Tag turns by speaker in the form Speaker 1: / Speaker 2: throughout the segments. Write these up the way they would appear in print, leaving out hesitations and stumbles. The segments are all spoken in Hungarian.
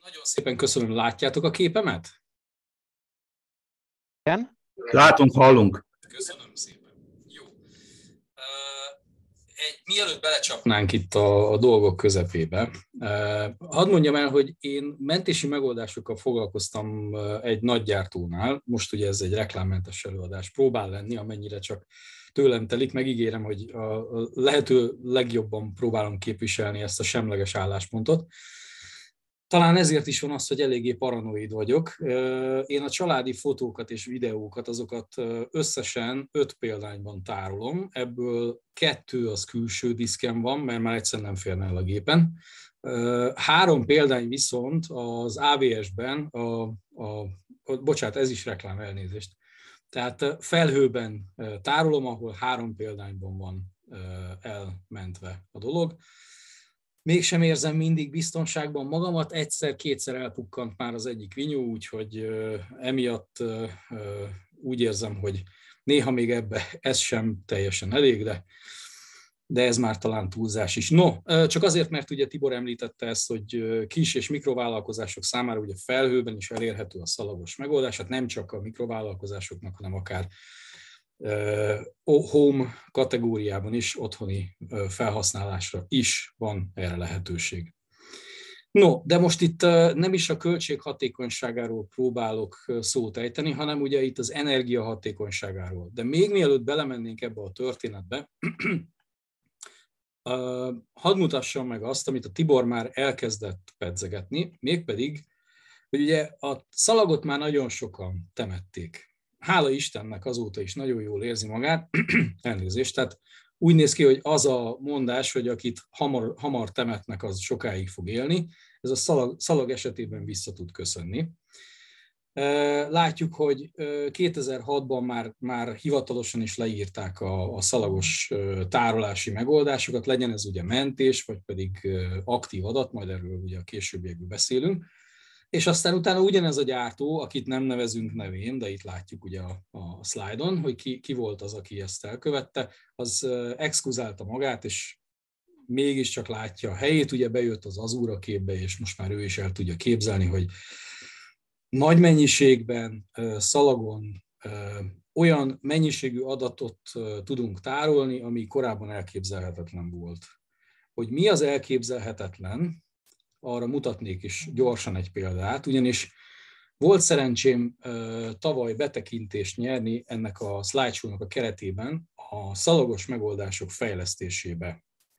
Speaker 1: Nagyon szépen köszönöm, látjátok a képemet?
Speaker 2: Igen?
Speaker 3: Látunk, hallunk.
Speaker 1: Köszönöm szépen. Jó. Mielőtt belecsapnánk itt a dolgok közepébe, hadd mondjam el, hogy én mentési megoldásokkal foglalkoztam egy nagygyártónál, most ugye ez egy reklámmentes előadás, próbál lenni, amennyire csak tőlem telik, megígérem, hogy a lehető legjobban próbálom képviselni ezt a semleges álláspontot. Talán ezért is van az, hogy eléggé paranoid vagyok. Én a családi fotókat és videókat, azokat összesen 5 példányban tárolom, ebből 2 az külső diszken van, mert már egyszerűen nem férne el a gépen. 3 példány viszont az AVS-ben, bocsánat, ez is reklám, elnézést. Tehát felhőben tárolom, ahol 3 példányban van elmentve a dolog. Mégsem érzem mindig biztonságban magamat, egyszer-kétszer elpukkant már az egyik vinyó, úgyhogy emiatt úgy érzem, hogy néha még ebbe ez sem teljesen elég, de ez már talán túlzás is. No, csak azért, mert ugye Tibor említette ezt, hogy kis és mikrovállalkozások számára ugye felhőben is elérhető a szalagos megoldás, hát nem csak a mikrovállalkozásoknak, hanem akár home kategóriában is, otthoni felhasználásra is van erre lehetőség. No, de most itt nem is a költséghatékonyságáról próbálok szót ejteni, hanem ugye itt az energiahatékonyságáról. De még mielőtt belemennénk ebbe a történetbe, hadd mutassam meg azt, amit a Tibor már elkezdett pedzegetni, mégpedig, hogy ugye a szalagot már nagyon sokan temették. Hála Istennek azóta is nagyon jól érzi magát, elnézést, tehát úgy néz ki, hogy az a mondás, hogy akit hamar temetnek, az sokáig fog élni, ez a szalag esetében vissza tud köszönni. Látjuk, hogy 2006-ban már hivatalosan is leírták a szalagos tárolási megoldásokat, legyen ez ugye mentés, vagy pedig aktív adat, majd erről ugye a későbbiekben beszélünk. És aztán utána ugyanez a gyártó, akit nem nevezünk nevén, de itt látjuk ugye a szlájdon, hogy ki volt az, aki ezt elkövette, az exkluzálta magát, és mégiscsak látja a helyét, ugye bejött az Azure képbe, és most már ő is el tudja képzelni, hogy nagy mennyiségben, szalagon olyan mennyiségű adatot tudunk tárolni, ami korábban elképzelhetetlen volt. Hogy mi az elképzelhetetlen, arra mutatnék is gyorsan egy példát, ugyanis volt szerencsém tavaly betekintést nyerni ennek a slideshow-nak a keretében a szalagos megoldások fejlesztésébe.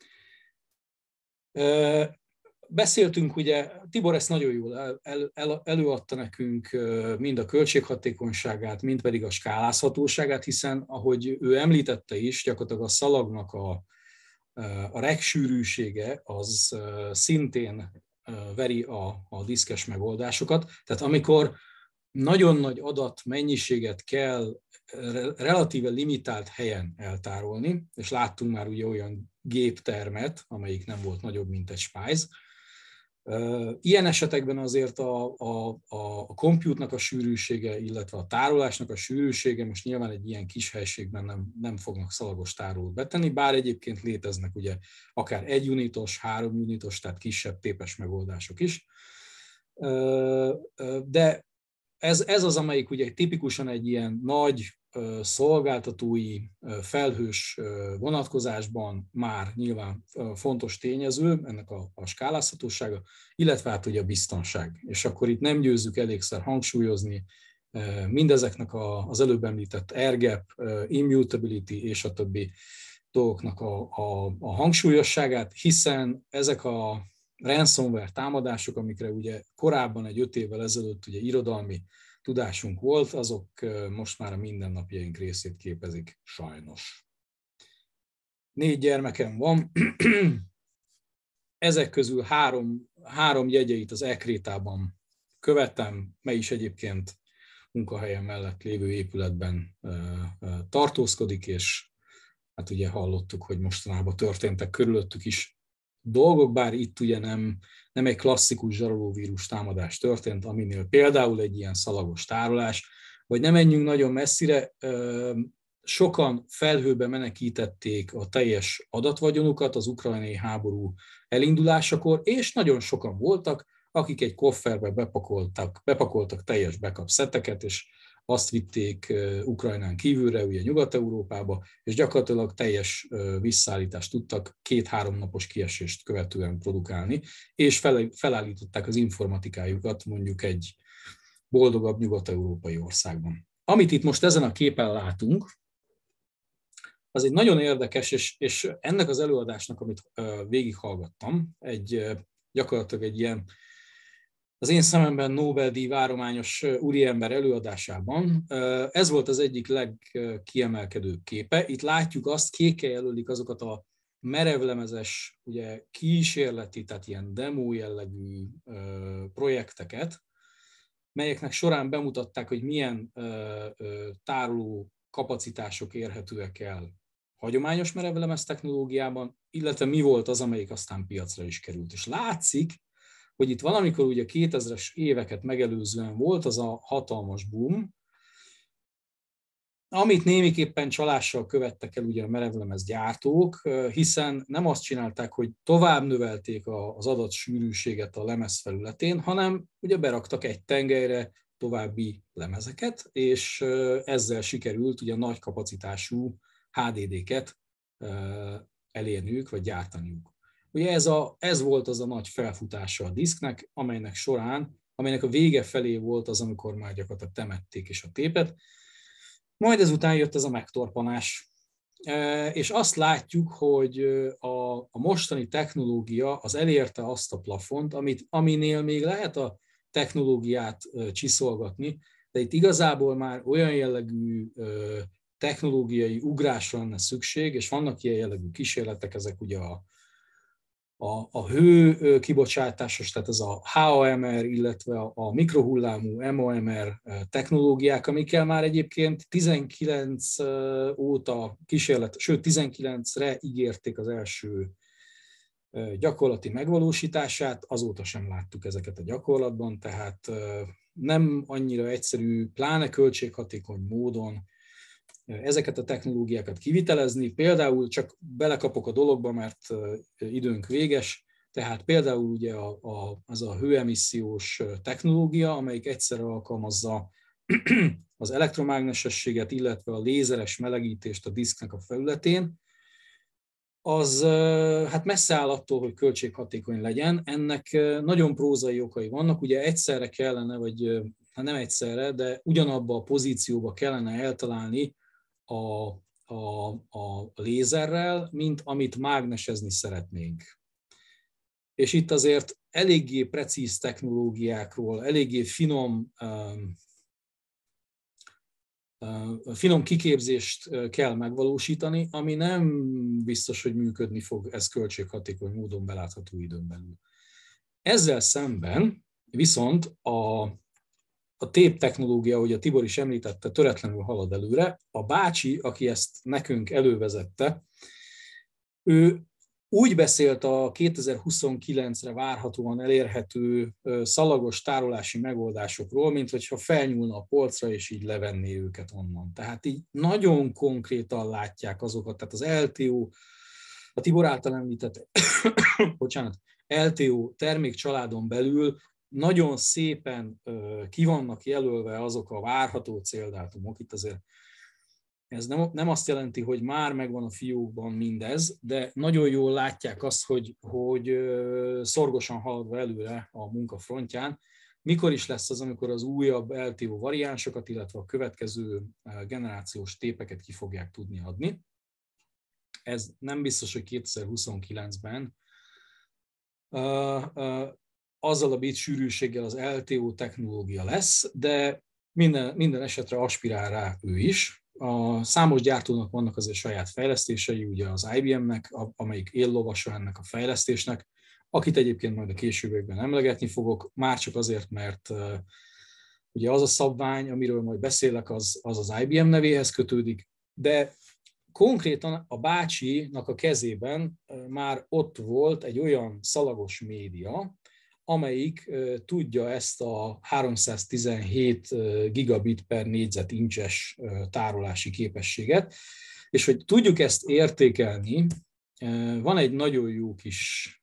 Speaker 1: Beszéltünk, ugye, Tibor ezt nagyon jól előadta nekünk, mind a költséghatékonyságát, mind pedig a skálázhatóságát, hiszen, ahogy ő említette is, gyakorlatilag a szalagnak a regsűrűsége az szintén veri a diszkes megoldásokat. Tehát amikor nagyon nagy adatmennyiséget kell relatíve limitált helyen eltárolni, és láttunk már ugye olyan géptermet, amelyik nem volt nagyobb, mint egy spájz. Ilyen esetekben azért a compute-nak a sűrűsége, illetve a tárolásnak a sűrűsége, most nyilván egy ilyen kis helységben nem fognak szalagos tárolót betenni, bár egyébként léteznek ugye akár 1 unitos, 3 unitos, tehát kisebb tépes megoldások is. De ez az, amelyik ugye tipikusan egy ilyen nagy szolgáltatói felhős vonatkozásban már nyilván fontos tényező, ennek a skálázhatósága, illetve hát ugye a biztonság. És akkor itt nem győzzük elégszer hangsúlyozni mindezeknek az előbb említett air-gap, immutability és a többi dolgoknak a hangsúlyosságát, hiszen ezek a ransomware támadások, amikre ugye korábban egy 5 évvel ezelőtt ugye irodalmi tudásunk volt, azok most már a mindennapjaink részét képezik, sajnos. 4 gyermekem van, ezek közül három jegyeit az Ekrétában követem, mely is egyébként munkahelyem mellett lévő épületben tartózkodik, és hát ugye hallottuk, hogy mostanában történtek körülöttük is dolgok, bár itt ugye nem egy klasszikus zsarolóvírus támadás történt, aminél például egy ilyen szalagos tárolás, vagy nem menjünk nagyon messzire, sokan felhőbe menekítették a teljes adatvagyonukat az ukrajnai háború elindulásakor, és nagyon sokan voltak, akik egy kofferbe bepakoltak teljes backup szetteket, és azt vitték Ukrajnán kívülre, ugye Nyugat-Európába, és gyakorlatilag teljes visszaállítást tudtak 2-3 napos kiesést követően produkálni, és felállították az informatikájukat mondjuk egy boldogabb nyugat-európai országban. Amit itt most ezen a képen látunk, az egy nagyon érdekes, és ennek az előadásnak, amit végighallgattam, gyakorlatilag egy ilyen, az én szememben Nobel-díj várományos úriember előadásában, ez volt az egyik legkiemelkedőbb képe. Itt látjuk azt, kékkel jelölik azokat a merevlemezes, ugye kísérleti, tehát ilyen demo jellegű projekteket, melyeknek során bemutatták, hogy milyen tároló kapacitások érhetőek el hagyományos merevlemez technológiában, illetve mi volt az, amelyik aztán piacra is került. És látszik, hogy itt valamikor ugye 2000-es éveket megelőzően volt az a hatalmas boom, amit némiképpen csalással követtek el ugye a merevlemez gyártók, hiszen nem azt csinálták, hogy tovább növelték az adatsűrűséget a lemez felületén, hanem ugye beraktak egy tengelyre további lemezeket, és ezzel sikerült ugye nagy kapacitású HDD-ket elérniük, vagy gyártaniuk. Ugye ez volt az a nagy felfutása a diszknek, amelynek a vége felé volt az, amikor már gyakorlatilag temették is a tépet. Majd ezután jött ez a megtorpanás. És azt látjuk, hogy a mostani technológia az elérte azt a plafont, aminél még lehet a technológiát csiszolgatni, de itt igazából már olyan jellegű technológiai ugrásra lenne szükség, és vannak ilyen jellegű kísérletek, ezek ugye a hő kibocsátásos, tehát ez a HAMR, illetve a mikrohullámú MOMR technológiák, amikkel már egyébként 19 óta kísérlet, sőt 19-re ígérték az első gyakorlati megvalósítását, azóta sem láttuk ezeket a gyakorlatban, tehát nem annyira egyszerű, pláne költséghatékony módon ezeket a technológiákat kivitelezni. Például csak belekapok a dologba, mert időnk véges, tehát például ugye az a hőemissziós technológia, amelyik egyszerre alkalmazza az elektromágnesességet, illetve a lézeres melegítést a diszknek a felületén, az hát messze áll attól, hogy költséghatékony legyen. Ennek nagyon prózai okai vannak, ugye egyszerre kellene, vagy nem egyszerre, de ugyanabba a pozícióba kellene eltalálni a lézerrel, mint amit mágnesezni szeretnénk. És itt azért eléggé precíz technológiákról, eléggé finom kiképzést kell megvalósítani, ami nem biztos, hogy működni fog, ez költséghatékony módon belátható időn belül. Ezzel szemben viszont a tép technológia, ahogy a Tibor is említette, töretlenül halad előre. A bácsi, aki ezt nekünk elővezette, ő úgy beszélt a 2029-re várhatóan elérhető szalagos tárolási megoldásokról, mint hogyha felnyúlna a polcra, és így levenné őket onnan. Tehát így nagyon konkrétan látják azokat, tehát az LTO, a Tibor által említett, LTO termékcsaládon belül nagyon szépen ki vannak jelölve azok a várható céldátumok. Itt azért ez nem azt jelenti, hogy már megvan a fiókban mindez, de nagyon jól látják azt, hogy szorgosan haladva előre a munka frontján. Mikor is lesz az, amikor az újabb LTO variánsokat, illetve a következő generációs tépeket ki fogják tudni adni. Ez nem biztos, hogy 2029-ben. Azzal a bit sűrűséggel az LTO technológia lesz, de minden esetre aspirál rá ő is. A számos gyártónak vannak azért saját fejlesztései, ugye az IBM-nek, amelyik éllovasa ennek a fejlesztésnek, akit egyébként majd a későbbiekben emlegetni fogok, már csak azért, mert ugye az a szabvány, amiről majd beszélek, az IBM nevéhez kötődik, de konkrétan a bácsinak a kezében már ott volt egy olyan szalagos média, amelyik tudja ezt a 317 gigabit per négyzetincses tárolási képességet, és hogy tudjuk ezt értékelni, van egy nagyon jó kis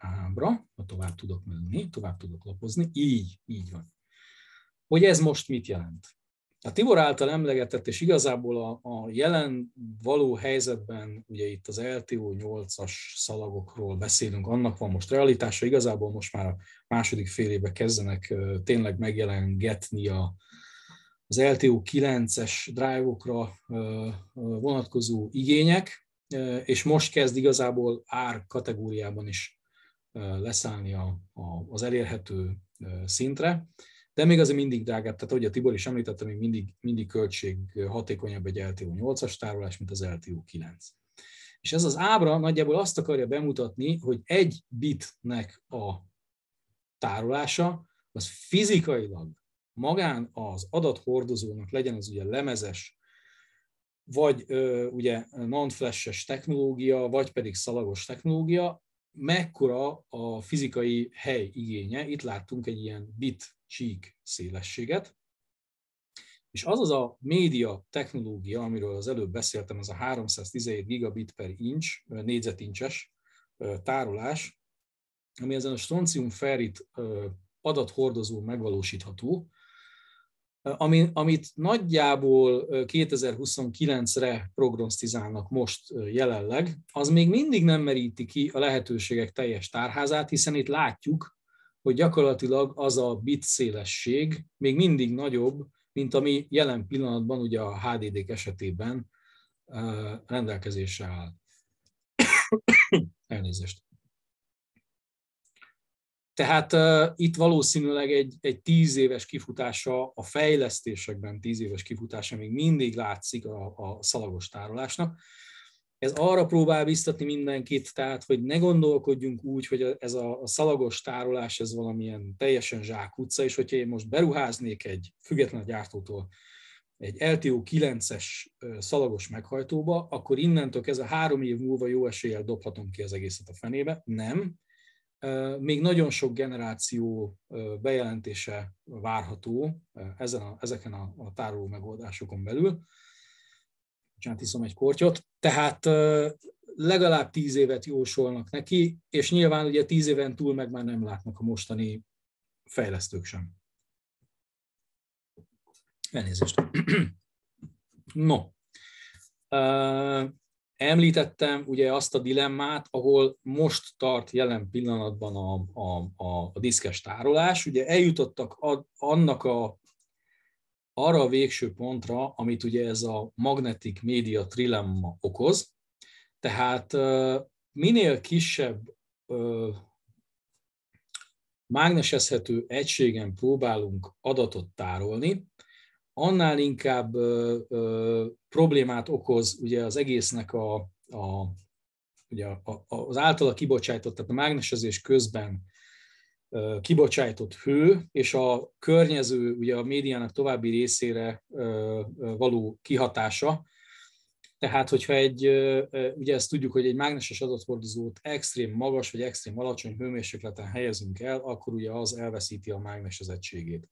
Speaker 1: ábra, ha tovább tudok menni, tovább tudok lapozni, így van. Hogy ez most mit jelent? A Tibor által emlegetett, és igazából a jelen való helyzetben, ugye itt az LTO 8-as szalagokról beszélünk, annak van most realitása, igazából most már a második fél évben kezdenek tényleg megjelengetni az LTO 9-es drive-okra vonatkozó igények, és most kezd igazából ár kategóriában is leszállni az elérhető szintre. De még azért mindig drágább, tehát ahogy a Tibor is említette, még mindig költség hatékonyabb egy LTO 8-as tárolás, mint az LTO 9. És ez az ábra nagyjából azt akarja bemutatni, hogy egy bitnek a tárolása, az fizikailag magán az adathordozónak, legyen az ugye lemezes, vagy ugye non-flash-es technológia, vagy pedig szalagos technológia, mekkora a fizikai hely igénye. Itt láttunk egy ilyen bit-csík szélességet, és az a média technológia, amiről az előbb beszéltem, ez a 317 gigabit per inch, négyzetincses tárolás, ami ezen a stroncium-ferrit adathordozón megvalósítható, amit nagyjából 2029-re prognosztizálnak most jelenleg, az még mindig nem meríti ki a lehetőségek teljes tárházát, hiszen itt látjuk, hogy gyakorlatilag az a bit szélesség még mindig nagyobb, mint ami jelen pillanatban ugye a HDD-k esetében rendelkezésre áll. Elnézést. Tehát itt valószínűleg egy 10 éves kifutása, a fejlesztésekben 10 éves kifutása még mindig látszik a szalagos tárolásnak. Ez arra próbál biztatni mindenkit, tehát hogy ne gondolkodjunk úgy, hogy ez a szalagos tárolás ez valamilyen teljesen zsákutca, és hogyha én most beruháznék egy független gyártótól egy LTO 9-es szalagos meghajtóba, akkor innentől kezdve 3 év múlva jó eséllyel dobhatom ki az egészet a fenébe. Nem. Még nagyon sok generáció bejelentése várható ezeken a tároló megoldásokon belül. Bocsánat, iszom egy kortyot. Tehát legalább 10 évet jósolnak neki, és nyilván ugye 10 éven túl meg már nem látnak a mostani fejlesztők sem. Elnézést. No. Említettem ugye azt a dilemmát, ahol most tart jelen pillanatban a diszkes tárolás. Ugye eljutottak arra a végső pontra, amit ugye ez a magnetic media trilemma okoz. Tehát minél kisebb mágnesezhető egységen próbálunk adatot tárolni, annál inkább problémát okoz ugye az egésznek ugye az általa kibocsájtott, tehát a mágnesezés közben kibocsájtott hő, és a környező, ugye a médiának további részére való kihatása. Tehát, hogyha ugye ezt tudjuk, hogy egy mágneses adathordozót extrém magas vagy extrém alacsony hőmérsékleten helyezünk el, akkor ugye az elveszíti a mágnesezettségét.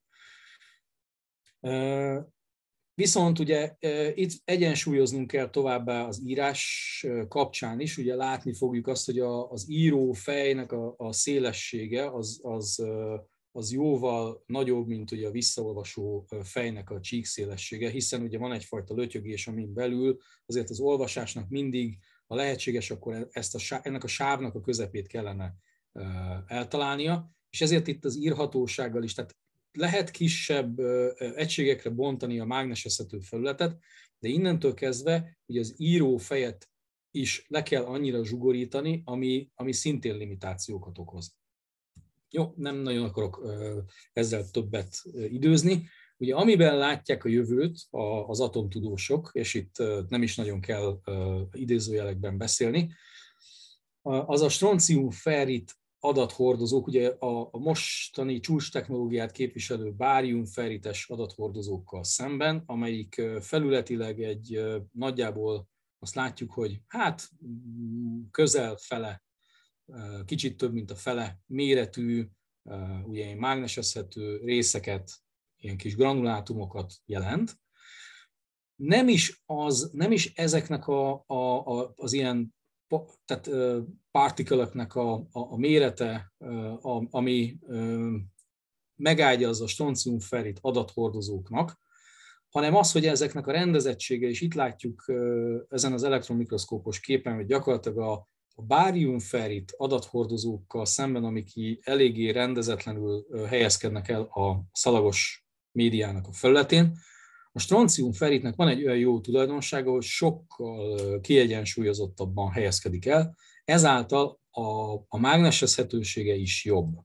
Speaker 1: Viszont ugye itt egyensúlyoznunk kell továbbá az írás kapcsán is, ugye látni fogjuk azt, hogy az író fejnek a szélessége az jóval nagyobb, mint ugye a visszaolvasó fejnek a csíkszélessége, hiszen ugye van egyfajta lötyögés, amin belül azért az olvasásnak mindig, ha lehetséges, akkor ennek a sávnak a közepét kellene eltalálnia, és ezért itt az írhatósággal is, tehát lehet kisebb egységekre bontani a mágnesezhető felületet, de innentől kezdve ugye az író fejet is le kell annyira zsugorítani, ami szintén limitációkat okoz. Jó, nem nagyon akarok ezzel többet időzni. Ugye amiben látják a jövőt az atomtudósok, és itt nem is nagyon kell idézőjelekben beszélni, az a stroncium-ferrit adathordozók, ugye a mostani csúcs technológiát képviselő bárium-ferrites adathordozókkal szemben, amelyik felületileg nagyjából azt látjuk, hogy hát közel fele, kicsit több, mint a fele méretű, ugye ilyen mágnesezhető részeket, ilyen kis granulátumokat jelent. Nem is ezeknek az ilyen tehát particle-öknek a mérete, ami megágyazza a stroncium-ferrit adathordozóknak, hanem az, hogy ezeknek a rendezettsége, és itt látjuk ezen az elektronmikroszkópos képen, hogy gyakorlatilag a bárium-ferrit adathordozókkal szemben, amik eléggé rendezetlenül helyezkednek el a szalagos médiának a felületén, a stroncium-ferritnek van egy olyan jó tulajdonsága, hogy sokkal kiegyensúlyozottabban helyezkedik el, ezáltal a mágnesezhetősége is jobb.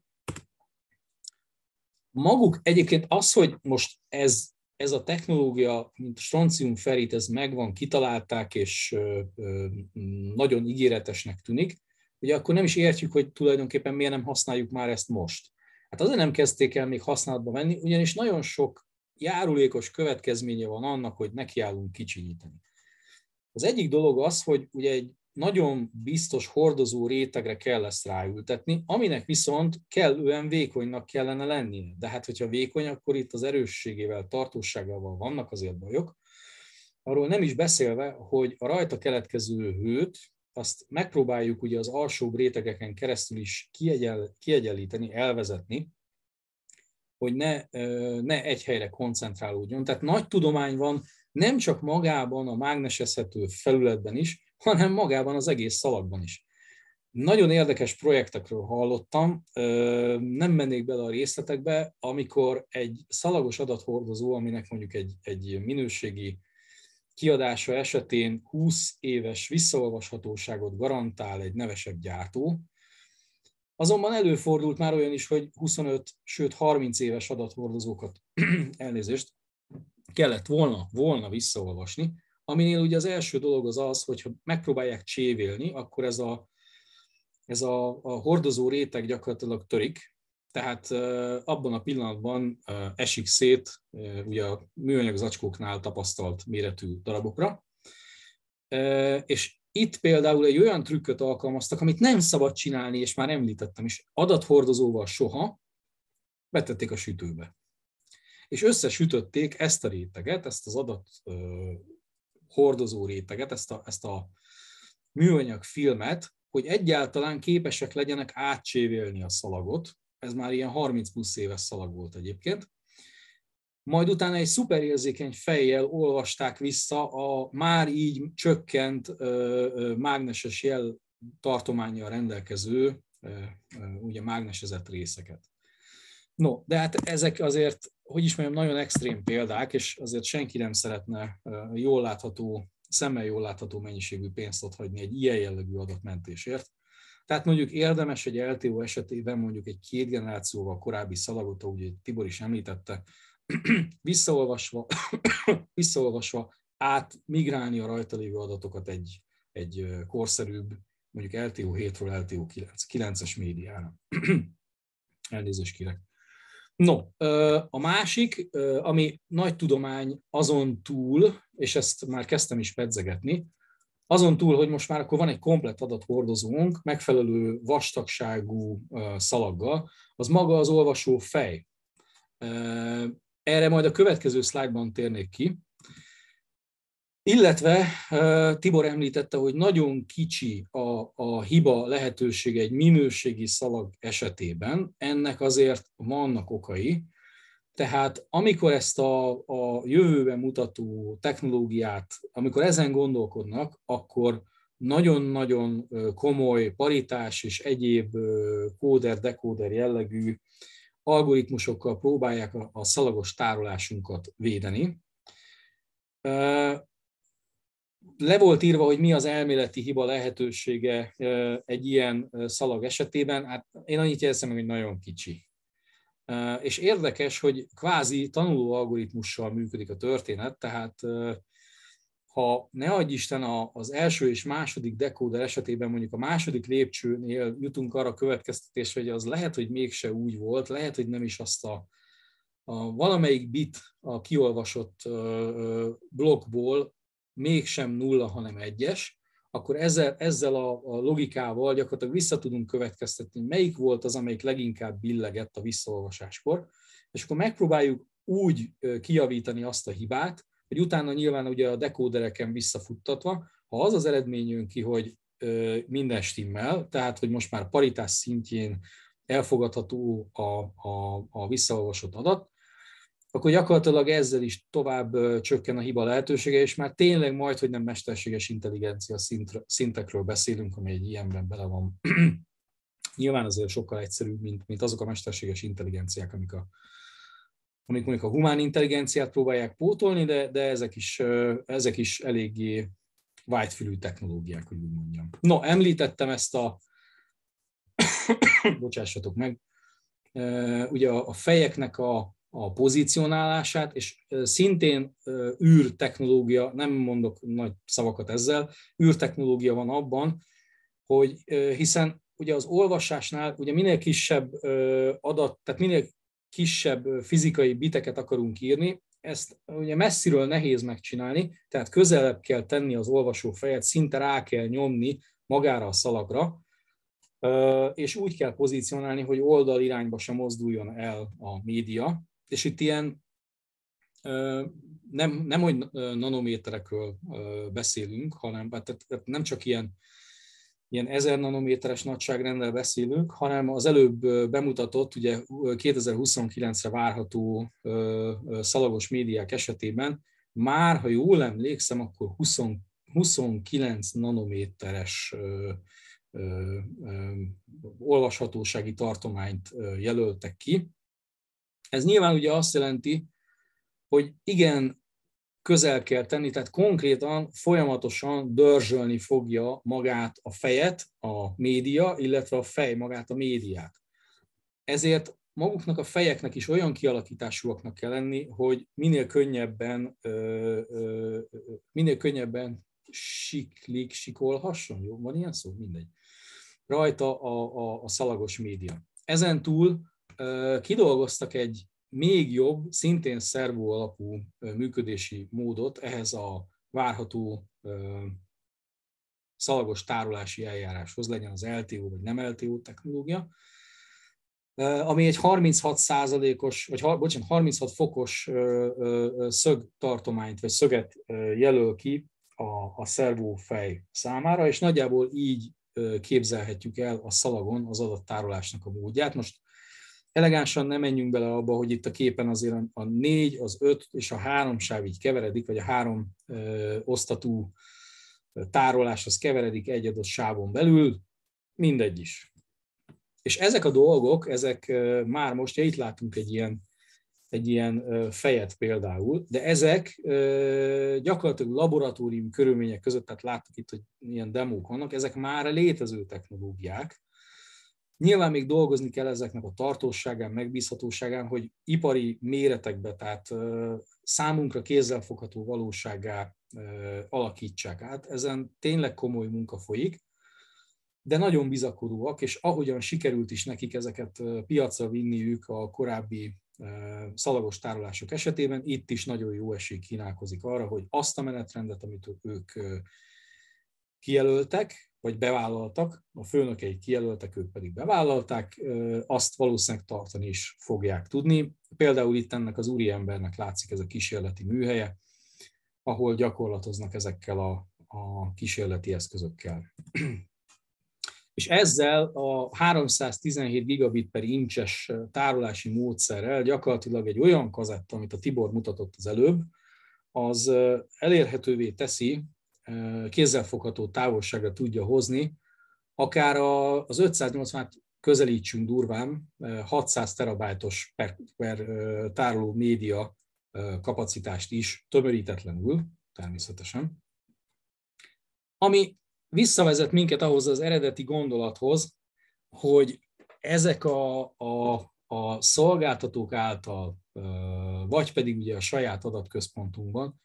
Speaker 1: Maguk egyébként az, hogy most ez a technológia, mint a stroncium-ferrit, ez megvan, kitalálták, és nagyon ígéretesnek tűnik, ugye akkor nem is értjük, hogy tulajdonképpen miért nem használjuk már ezt most. Hát azért nem kezdték el még használatba venni, ugyanis nagyon sok járulékos következménye van annak, hogy nekiállunk kicsinyíteni. Az egyik dolog az, hogy ugye egy nagyon biztos hordozó rétegre kell ezt ráültetni, aminek viszont kellően vékonynak kellene lennie. De hát, hogyha vékony, akkor itt az erősségével, tartóságával vannak azért bajok. Arról nem is beszélve, hogy a rajta keletkező hőt, azt megpróbáljuk ugye az alsóbb rétegeken keresztül is kiegyenlíteni, elvezetni, hogy ne egy helyre koncentrálódjon. Tehát nagy tudomány van nem csak magában a mágnesezhető felületben is, hanem magában az egész szalagban is. Nagyon érdekes projektekről hallottam, nem mennék bele a részletekbe, amikor egy szalagos adathordozó, aminek mondjuk egy minőségi kiadása esetén 20 éves visszaolvashatóságot garantál egy nevesebb gyártó, azonban előfordult már olyan is, hogy 25, sőt 30 éves adathordozókat elnézést kellett volna visszaolvasni, aminél ugye az első dolog az, hogyha megpróbálják csévélni, akkor ez a hordozó réteg gyakorlatilag törik, tehát abban a pillanatban esik szét ugye a műanyag zacskóknál tapasztalt méretű darabokra, és itt például egy olyan trükköt alkalmaztak, amit nem szabad csinálni, és már említettem is, adathordozóval soha, betették a sütőbe. És összesütötték ezt a réteget, ezt az adathordozó réteget, ezt a műanyag filmet, hogy egyáltalán képesek legyenek átcsévélni a szalagot. Ez már ilyen 30 plusz éves szalag volt egyébként. Majd utána egy szuperérzékeny fejjel olvasták vissza a már így csökkent mágneses jel tartománnyal rendelkező ugye mágnesezett részeket. No, de hát ezek azért, hogy is mondjam, nagyon extrém példák, és azért senki nem szeretne szemmel jól látható mennyiségű pénzt otthagyni egy ilyen jellegű adatmentésért. Tehát mondjuk érdemes egy LTO esetében mondjuk egy 2 generációval korábbi szalagot, ahogy Tibor is említette, visszaolvasva átmigrálni a rajta lévő adatokat egy korszerűbb, mondjuk LTO 7-ről LTO 9-es médiára. Elnézést kérek. No, a másik, ami nagy tudomány azon túl, és ezt már kezdtem is pedzegetni, azon túl, hogy most már akkor van egy komplett adathordozónk, megfelelő vastagságú szalaggal, az maga az olvasó fej. Erre majd a következő szlájdban térnék ki. Illetve Tibor említette, hogy nagyon kicsi a hiba lehetősége egy minőségi szalag esetében, ennek azért vannak okai. Tehát amikor ezt a jövőben mutató technológiát, amikor ezen gondolkodnak, akkor nagyon-nagyon komoly paritás és egyéb kóder-dekóder jellegű algoritmusokkal próbálják a szalagos tárolásunkat védeni. Le volt írva, hogy mi az elméleti hiba lehetősége egy ilyen szalag esetében. Hát én annyit jelzem meg, hogy nagyon kicsi. És érdekes, hogy kvázi tanuló algoritmussal működik a történet, tehát ha ne adj Isten az első és második dekóder esetében mondjuk a második lépcsőnél jutunk arra a következtetésre, hogy az lehet, hogy mégse úgy volt, lehet, hogy nem is azt a valamelyik bit a kiolvasott blokkból mégsem 0, hanem 1-es, akkor ezzel a logikával gyakorlatilag vissza tudunk következtetni, melyik volt az, amelyik leginkább billegett a visszaolvasáskor, és akkor megpróbáljuk úgy kijavítani azt a hibát, hogy utána nyilván ugye a dekódereken visszafuttatva, ha az az eredmény jön ki, hogy minden stimmel, tehát hogy most már paritás szintjén elfogadható a visszaolvasott adat, akkor gyakorlatilag ezzel is tovább csökken a hiba lehetősége, és már tényleg majdhogy nem mesterséges intelligencia szintekről beszélünk, ami egy ilyenben bele van. Nyilván azért sokkal egyszerűbb, mint azok a mesterséges intelligenciák, amik mondjuk a humán intelligenciát próbálják pótolni, de ezek is eléggé vágyfülű technológiák, hogy úgy mondjam. No, említettem ezt bocsássatok meg, ugye a fejeknek a pozícionálását, és szintén űrtechnológia, nem mondok nagy szavakat ezzel, űrtechnológia van abban, hogy hiszen ugye az olvasásnál ugye minél kisebb adat, tehát minél kisebb fizikai biteket akarunk írni, ezt ugye messziről nehéz megcsinálni, tehát közelebb kell tenni az olvasó fejet, szinte rá kell nyomni magára a szalagra, és úgy kell pozícionálni, hogy oldalirányba sem mozduljon el a média, és itt ilyen nem hogy nanométerekről beszélünk, hanem tehát nem csak ilyen 1000 nanométeres nagyságrenddel beszélünk, hanem az előbb bemutatott, ugye 2029-re várható szalagos médiák esetében már, ha jól emlékszem, akkor 29 nanométeres olvashatósági tartományt jelöltek ki. Ez nyilván ugye azt jelenti, hogy igen, közel kell tenni, tehát konkrétan folyamatosan dörzsölni fogja magát a fejet a média, illetve a fej magát a médiát. Ezért maguknak a fejeknek is olyan kialakításúaknak kell lenni, hogy minél könnyebben sikolhasson, jó, van ilyen szó? Mindegy. Rajta a szalagos média. Ezen túl kidolgoztak egy még jobb, szintén szervó alapú működési módot ehhez a várható szalagos tárolási eljáráshoz, legyen az LTO vagy nem LTO technológia, ami egy 36 fokos szögtartományt vagy szöget jelöl ki a szervófej számára, és nagyjából így képzelhetjük el a szalagon az adattárolásnak a módját. Most elegánsan nem menjünk bele abba, hogy itt a képen azért a 4, az 5 és a 3 sáv így keveredik, vagy a 3 osztatú tárolás az keveredik egy adott sávon belül, mindegy is. És ezek a dolgok, ezek már most, itt látunk egy ilyen fejet például, de ezek gyakorlatilag laboratóriumi körülmények között, tehát láttuk itt, hogy ilyen demók vannak, ezek már létező technológiák. Nyilván még dolgozni kell ezeknek a tartósságán, megbízhatóságán, hogy ipari méretekbe, tehát számunkra kézzelfogható valósággá alakítsák át. Ezen tényleg komoly munka folyik, de nagyon bizakodóak, és ahogyan sikerült is nekik ezeket piacra vinniük a korábbi szalagos tárolások esetében, itt is nagyon jó esély kínálkozik arra, hogy azt a menetrendet, amit ők kijelöltek, vagy bevállaltak, a főnökeik kijelöltek, ők pedig bevállalták, azt valószínűleg tartani is fogják tudni. Például itt ennek az úriembernek látszik ez a kísérleti műhelye, ahol gyakorlatoznak ezekkel a kísérleti eszközökkel. És ezzel a 317 gigabit per incses tárolási módszerrel gyakorlatilag egy olyan kazetta, amit a Tibor mutatott az előbb, az elérhetővé teszi, kézzelfogható távolságra tudja hozni, akár az 580-at közelítsünk durván, 600 terabájtos per tároló média kapacitást is tömörítetlenül, természetesen. Ami visszavezet minket ahhoz az eredeti gondolathoz, hogy ezek a szolgáltatók által, vagy pedig ugye a saját adatközpontunkban,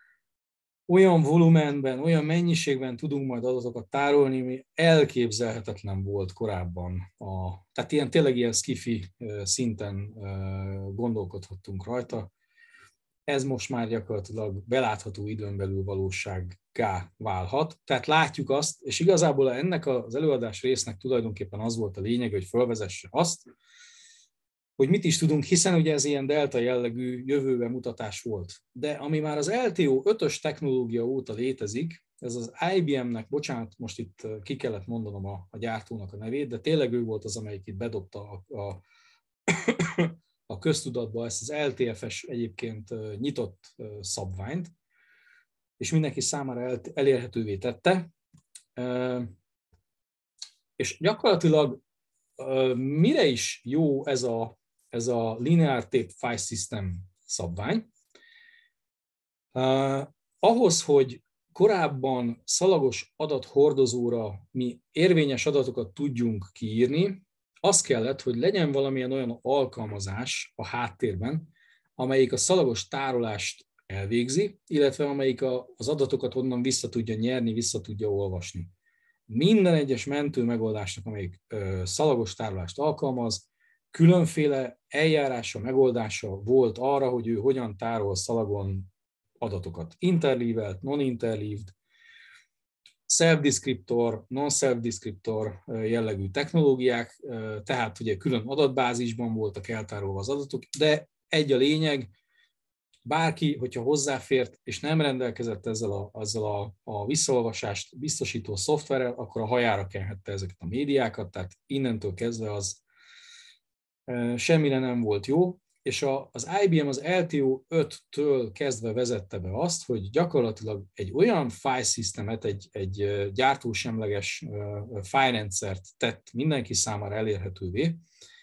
Speaker 1: olyan volumenben, olyan mennyiségben tudunk majd adatokat tárolni, ami elképzelhetetlen volt korábban. Tehát tényleg ilyen sci-fi szinten gondolkodhattunk rajta. Ez most már gyakorlatilag belátható időn belül valósággá válhat. Tehát látjuk azt, és igazából ennek az előadás résznek tulajdonképpen az volt a lényeg, hogy felvezesse azt, hogy mit is tudunk, hiszen ugye ez ilyen delta jellegű jövőbe mutatás volt. De ami már az LTO 5-ös technológia óta létezik, ez az IBM-nek, bocsánat, most itt ki kellett mondanom a gyártónak a nevét, de tényleg ő volt az, amelyik itt bedobta a köztudatba ezt az LTFS egyébként nyitott szabványt, és mindenki számára elérhetővé tette. És gyakorlatilag mire is jó ez a Linear Tape File System szabvány? Ahhoz, hogy korábban szalagos adathordozóra mi érvényes adatokat tudjunk kiírni, az kellett, hogy legyen valamilyen olyan alkalmazás a háttérben, amelyik a szalagos tárolást elvégzi, illetve amelyik az adatokat onnan vissza tudja nyerni, vissza tudja olvasni. Minden egyes mentő megoldásnak, amelyik szalagos tárolást alkalmaz, különféle eljárása, megoldása volt arra, hogy ő hogyan tárol szalagon adatokat. Interleaved, non-interleaved, self-descriptor, non-self-descriptor jellegű technológiák, tehát ugye külön adatbázisban voltak eltárolva az adatok, de egy a lényeg, bárki, hogyha hozzáfért és nem rendelkezett ezzel a visszaolvasást biztosító szoftverrel, akkor a hajára kenhette ezeket a médiákat, tehát innentől kezdve az semmire nem volt jó, és az IBM az LTO 5-től kezdve vezette be azt, hogy gyakorlatilag egy olyan file systemet, egy gyártósemleges fájrendszert tett mindenki számára elérhetővé,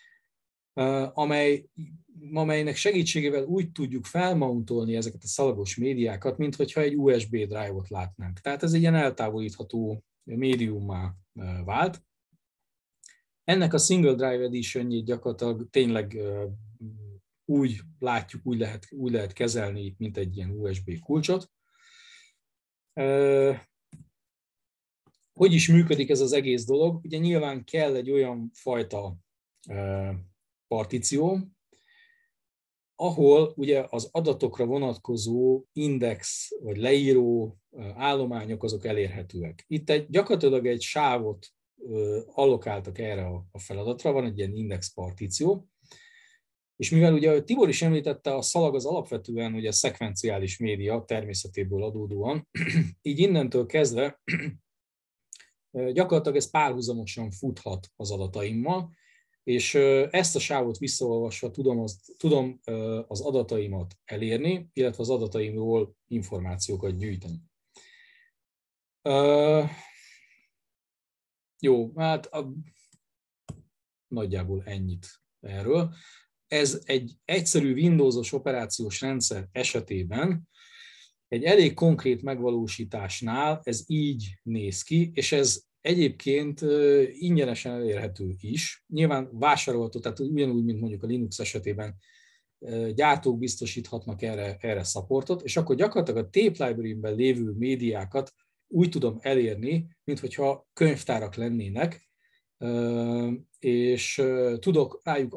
Speaker 1: amelynek segítségével úgy tudjuk felmountolni ezeket a szalagos médiákat, mint hogyha egy USB drive-ot látnánk. Tehát ez egy ilyen eltávolítható médiummá vált. Ennek a Single Drive Edition-jét gyakorlatilag tényleg úgy látjuk, úgy lehet kezelni, mint egy ilyen USB kulcsot. Hogy is működik ez az egész dolog? Ugye nyilván kell egy olyan fajta partíció, ahol ugye az adatokra vonatkozó index vagy leíró állományok azok elérhetőek. Itt gyakorlatilag egy sávot allokáltak erre a feladatra, van egy ilyen index partíció, és mivel ugye Tibor is említette, a szalag az alapvetően ugye szekvenciális média természetéből adódóan, így innentől kezdve gyakorlatilag ez párhuzamosan futhat az adataimmal, és ezt a sávot visszaolvasva tudom az adataimat elérni, illetve az adataimról információkat gyűjteni. Jó, hát nagyjából ennyit erről. Ez egy egyszerű Windowsos operációs rendszer esetében egy elég konkrét megvalósításnál ez így néz ki, és ez egyébként ingyenesen elérhető is. Nyilván vásárolható, tehát ugyanúgy, mint mondjuk a Linux esetében gyártók biztosíthatnak erre supportot, és akkor gyakorlatilag a Tape Library-ben lévő médiákat úgy tudom elérni, mint hogyha könyvtárak lennének, és tudok rájuk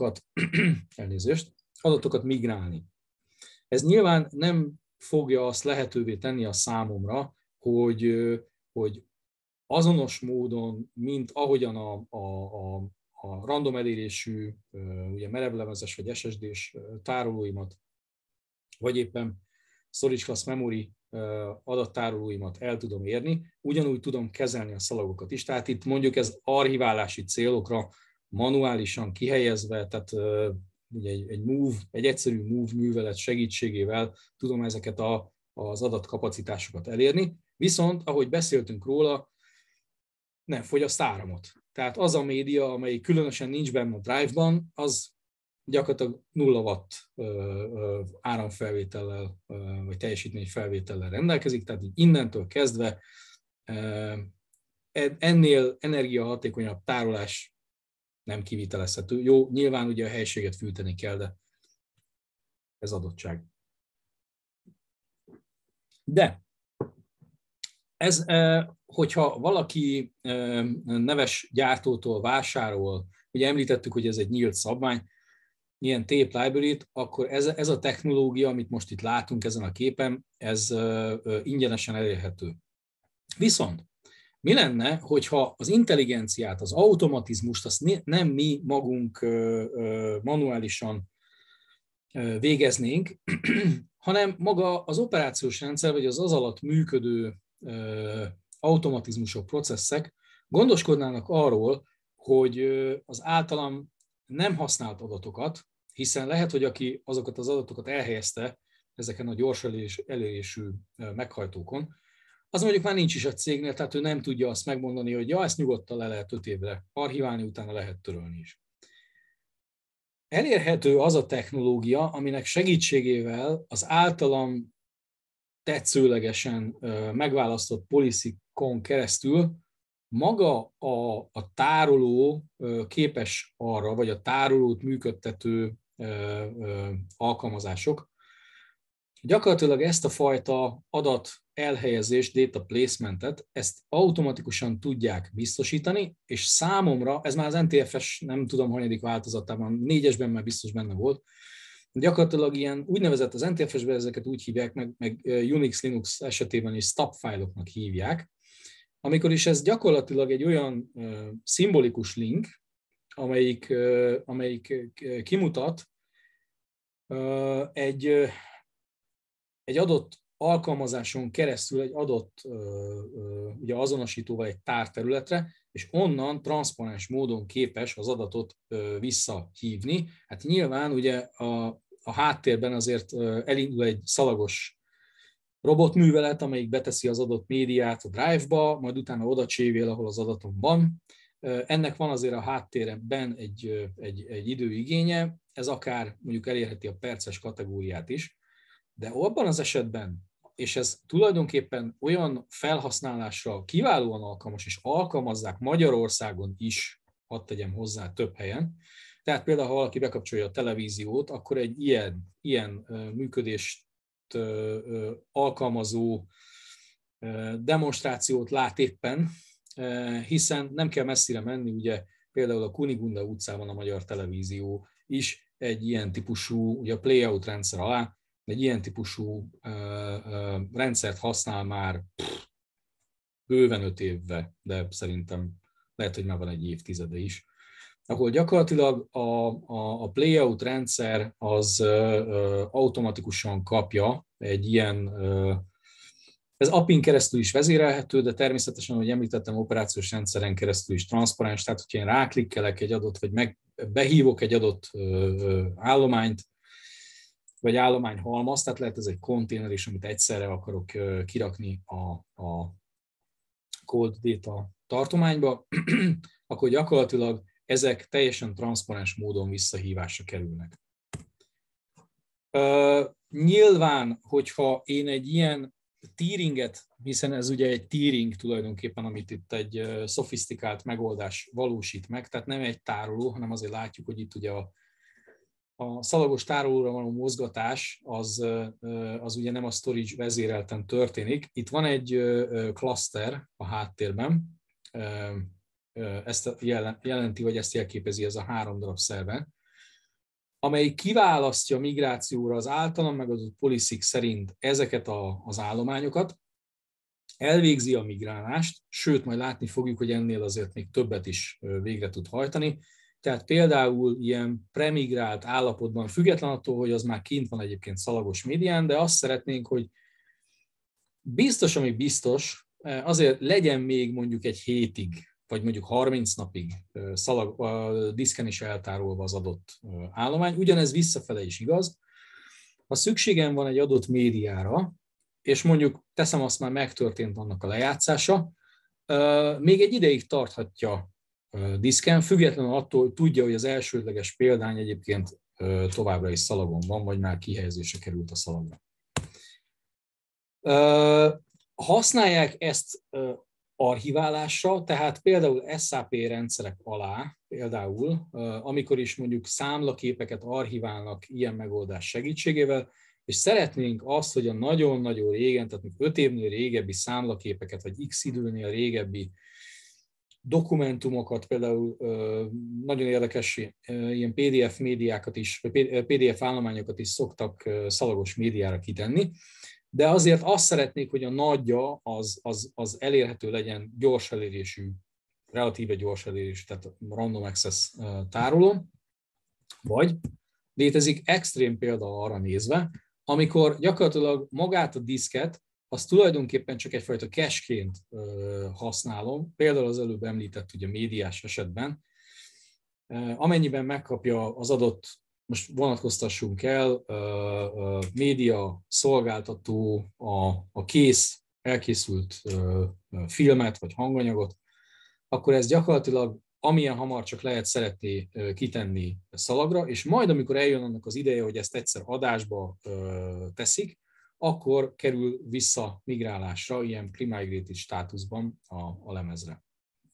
Speaker 1: adatokat migrálni. Ez nyilván nem fogja azt lehetővé tenni a számomra, hogy azonos módon, mint ahogyan a random elérésű, ugye merevlemezes vagy SSD-s tárolóimat, vagy éppen storage class memory adattárolóimat el tudom érni, ugyanúgy tudom kezelni a szalagokat is. Tehát itt mondjuk ez archiválási célokra manuálisan kihelyezve, tehát ugye egy egyszerű move művelet segítségével tudom ezeket az adatkapacitásokat elérni. Viszont, ahogy beszéltünk róla, nem fogyaszt áramot. Tehát az a média, amely különösen nincs benne a drive-ban, az gyakorlatilag 0 watt áramfelvétellel vagy teljesítményfelvétellel rendelkezik, tehát így innentől kezdve ennél energiahatékonyabb tárolás nem kivitelezhető. Jó, nyilván ugye a helységet fűteni kell, de ez adottság. De ez, hogyha valaki neves gyártótól vásárol, ugye említettük, hogy ez egy nyílt szabvány, ilyen Tape Library-t, akkor ez a technológia, amit most itt látunk ezen a képen, ez ingyenesen elérhető. Viszont Mi lenne, hogyha az intelligenciát, az automatizmust, azt nem mi magunk manuálisan végeznénk, hanem maga az operációs rendszer, vagy az alatt működő automatizmusok, processzek gondoskodnának arról, hogy az általam nem használt adatokat, hiszen lehet, hogy aki azokat az adatokat elhelyezte ezeken a gyors elérésű meghajtókon, az mondjuk már nincs is a cégnél, tehát ő nem tudja azt megmondani, hogy ja, ezt nyugodtan le lehet 5 évre archiválni, utána lehet törölni is. Elérhető az a technológia, aminek segítségével az általam tetszőlegesen megválasztott policykon keresztül maga a tároló képes arra, vagy a tárolót működtető alkalmazások gyakorlatilag ezt a fajta adat elhelyezést, data placementet, ezt automatikusan tudják biztosítani, és számomra, ez már az NTFS nem tudom hanyadik változatában, 4-esben már biztos benne volt, gyakorlatilag ilyen úgynevezett az NTFS-ben ezeket úgy hívják, meg Unix, Linux esetében is stub fájloknak hívják, amikor is ez gyakorlatilag egy olyan szimbolikus link, amelyik kimutat egy adott alkalmazáson keresztül egy adott ugye azonosítóval egy tárterületre, és onnan transzparens módon képes az adatot visszahívni. Hát nyilván ugye a háttérben azért elindul egy szalagos robotművelet, amelyik beteszi az adott médiát a Drive-ba, majd utána oda csévél, ahol az adatom van. Ennek van azért a háttérben egy időigénye, ez akár mondjuk elérheti a perces kategóriát is, de abban az esetben, és ez tulajdonképpen olyan felhasználásra kiválóan alkalmas, és alkalmazzák Magyarországon is, hadd tegyem hozzá több helyen, tehát például, ha valaki bekapcsolja a televíziót, akkor egy ilyen működést alkalmazó demonstrációt lát éppen, hiszen nem kell messzire menni, ugye például a Kunigunda utcában a Magyar Televízió is egy ilyen típusú, ugye a playout rendszer alá, egy ilyen típusú rendszert használ már bőven 5 évve, de szerintem lehet, hogy már van egy évtizede is, ahol gyakorlatilag a playout rendszer az automatikusan kapja egy ilyen, ez API-n keresztül is vezérelhető, de természetesen, ahogy említettem, operációs rendszeren keresztül is transzparens, tehát hogyha én ráklikkelek egy adott, vagy behívok egy adott állományt, vagy állományhalmaz, tehát lehet ez egy konténer is, amit egyszerre akarok kirakni a cold data tartományba, akkor gyakorlatilag ezek teljesen transzparens módon visszahívásra kerülnek. Nyilván, hogyha én egy ilyen tieringet, hiszen ez ugye egy tiering tulajdonképpen, amit itt egy szofisztikált megoldás valósít meg, tehát nem egy tároló, hanem azért látjuk, hogy itt ugye a szalagos tárolóra való mozgatás az ugye nem a storage vezérelten történik. Itt van egy cluster a háttérben, ezt jelenti, vagy ezt jelképezi ez a 3 darab szerver, amely kiválasztja migrációra az általam megadott policy szerint ezeket az állományokat, elvégzi a migrálást, sőt, majd látni fogjuk, hogy ennél azért még többet is végre tud hajtani. Tehát például ilyen premigrált állapotban, független attól, hogy az már kint van egyébként szalagos médián, de azt szeretnénk, hogy biztos, ami biztos, azért legyen még mondjuk egy hétig, vagy mondjuk 30 napig diszken is eltárolva az adott állomány. Ugyanez visszafele is igaz. Ha szükségem van egy adott médiára, és mondjuk teszem azt, már megtörtént annak a lejátszása, még egy ideig tarthatja diszken, függetlenül attól, hogy tudja, hogy az elsődleges példány egyébként továbbra is szalagon van, vagy már kihelyezésre került a szalagra. Használják ezt archiválásra, tehát például SAP rendszerek alá, például, amikor is mondjuk számlaképeket archiválnak ilyen megoldás segítségével, és szeretnénk azt, hogy a nagyon-nagyon régen, tehát 5 évnél régebbi számlaképeket, vagy x időnél régebbi dokumentumokat, például nagyon érdekes ilyen PDF médiákat is, vagy PDF állományokat is szoktak szalagos médiára kitenni. de azért azt szeretnék, hogy a nagyja az elérhető legyen gyors elérésű, relatíve gyors elérésű, tehát random access tároló, vagy létezik extrém példa arra nézve, amikor gyakorlatilag magát a diszket, azt tulajdonképpen csak egyfajta cache-ként használom, például az előbb említett ugye médiás esetben, amennyiben megkapja az adott, most vonatkoztassunk el, média szolgáltató a kész, elkészült filmet vagy hanganyagot, akkor ez gyakorlatilag amilyen hamar csak lehet szeretné kitenni szalagra, és majd amikor eljön annak az ideje, hogy ezt egyszer adásba teszik, akkor kerül vissza migrálásra, ilyen pre-migrated státuszban a lemezre.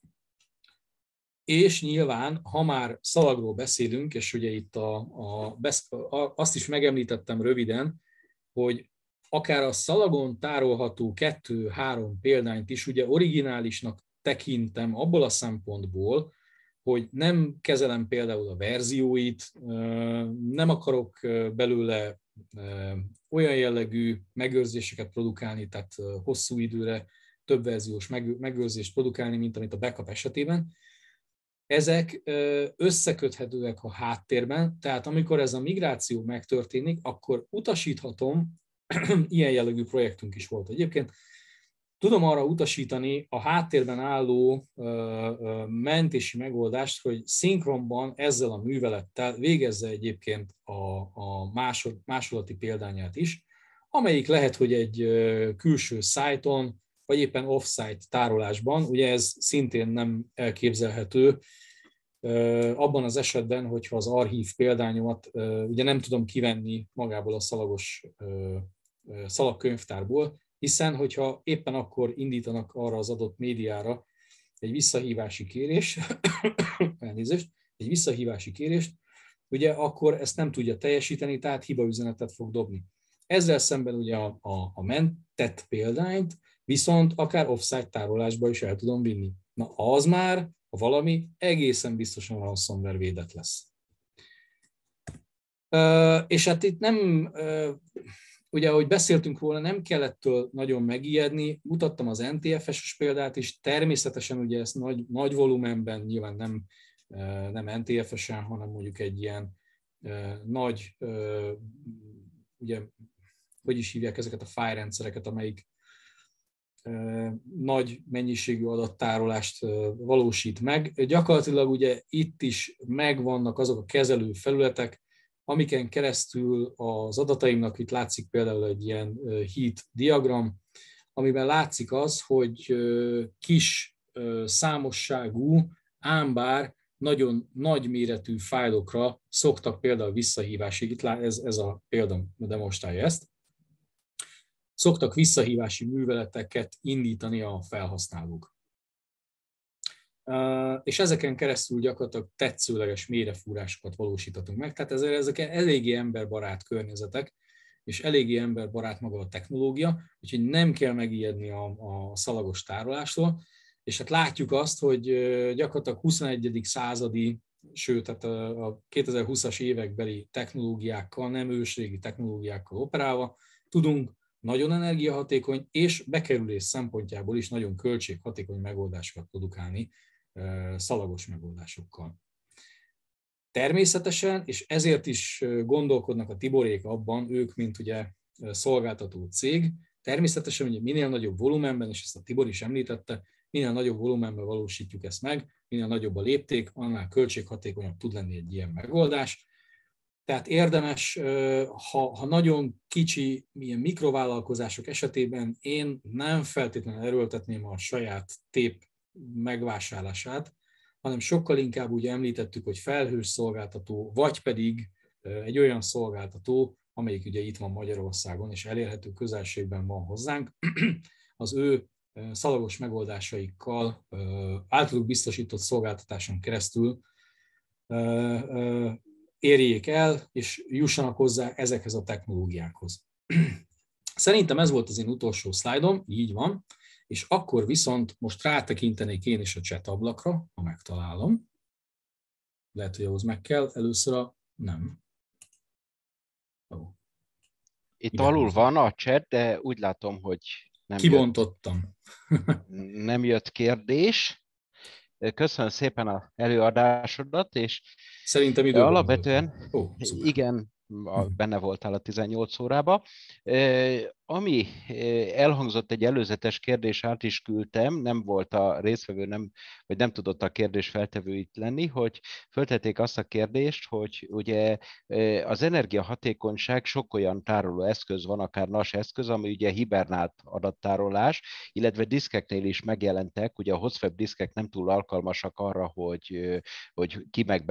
Speaker 1: És nyilván, ha már szalagról beszélünk, és ugye itt azt is megemlítettem röviden, hogy akár a szalagon tárolható 2-3 példányt is ugye originálisnak tekintem abból a szempontból, hogy nem kezelem például a verzióit, nem akarok belőle olyan jellegű megőrzéseket produkálni, tehát hosszú időre több verziós megőrzést produkálni, mint amit a backup esetében. Ezek összeköthetőek a háttérben, tehát amikor ez a migráció megtörténik, akkor utasíthatom, ilyen jellegű projektünk is volt egyébként, tudom arra utasítani a háttérben álló mentési megoldást, hogy szinkronban ezzel a művelettel végezze egyébként a másolati példányát is, amelyik lehet, hogy egy külső szájton, vagy éppen off-site tárolásban, ugye ez szintén nem elképzelhető, abban az esetben, hogyha az archív példányomat ugye nem tudom kivenni magából a szalagos szalagkönyvtárból, hiszen hogyha éppen akkor indítanak arra az adott médiára egy visszahívási kérést, ugye akkor ezt nem tudja teljesíteni, tehát hibaüzenetet fog dobni. Ezzel szemben ugye a mentett példányt viszont akár offsite tárolásba is el tudom vinni. Na az már, ha valami, egészen biztosan ransomware védett lesz. És hát itt nem, ugye ahogy beszéltünk róla, nem kell ettől nagyon megijedni, mutattam az NTFS-es példát is, természetesen ugye ezt nagy volumenben, nyilván nem NTFS-en, hanem mondjuk egy ilyen nagy, ugye, hogy is hívják ezeket a file rendszereket, amelyik nagy mennyiségű adattárolást valósít meg. Gyakorlatilag ugye itt is megvannak azok a kezelő felületek, amiken keresztül az adataimnak, itt látszik például egy ilyen heat diagram, amiben látszik az, hogy kis számosságú, ám bár nagyon nagy méretű fájlokra szoktak például visszahívásig, itt ez a példa demonstrálja ezt, szoktak visszahívási műveleteket indítani a felhasználók. És ezeken keresztül gyakorlatilag tetszőleges mélyrefúrásokat valósítatunk meg. Tehát ezek eléggé emberbarát környezetek, és eléggé emberbarát maga a technológia, úgyhogy nem kell megijedni a szalagos tárolástól. És hát látjuk azt, hogy gyakorlatilag 21. századi, sőt, tehát a 2020-as évekbeli technológiákkal, nem ősrégi technológiákkal operálva tudunk nagyon energiahatékony és bekerülés szempontjából is nagyon költséghatékony megoldásokat produkálni szalagos megoldásokkal. Természetesen, és ezért is gondolkodnak a Tiborék abban, ők, mint ugye szolgáltató cég, természetesen ugye minél nagyobb volumenben, és ezt a Tibor is említette, minél nagyobb volumenben valósítjuk ezt meg, minél nagyobb a lépték, annál költséghatékonyabb tud lenni egy ilyen megoldás. Tehát érdemes, ha nagyon kicsi ilyen mikrovállalkozások esetében én nem feltétlenül erőltetném a saját tép megvásárlását, hanem sokkal inkább úgy említettük, hogy felhős szolgáltató, vagy pedig egy olyan szolgáltató, amelyik ugye itt van Magyarországon, és elérhető közelségben van hozzánk, az ő szalagos megoldásaikkal általuk biztosított szolgáltatáson keresztül érjék el, és jussanak hozzá ezekhez a technológiákhoz. Szerintem ez volt az én utolsó szlájdom, így van, és akkor viszont most rátekintenék én is a chat ablakra, ha megtalálom. Lehet, hogy ahhoz meg kell, először nem.
Speaker 2: Itt alul
Speaker 1: idehozni.
Speaker 2: van a chat, de úgy látom, hogy
Speaker 1: Kibontottam.
Speaker 2: nem jött kérdés. Köszönöm szépen az előadásodat, és
Speaker 1: Szerintem időben voltam.
Speaker 2: alapvetően
Speaker 1: Ó, szuper.
Speaker 2: igen, benne voltál a 18 órába. Ami elhangzott egy előzetes kérdés, át is küldtem, nem volt a résztvevő, vagy nem tudott a kérdés feltevő itt lenni, hogy föltették azt a kérdést, hogy ugye az energiahatékonyság sok olyan tároló eszköz van, akár NAS eszköz, ami ugye hibernált adattárolás, illetve diszkeknél is megjelentek, ugye a hozfeb diszkek nem túl alkalmasak arra, hogy ki meg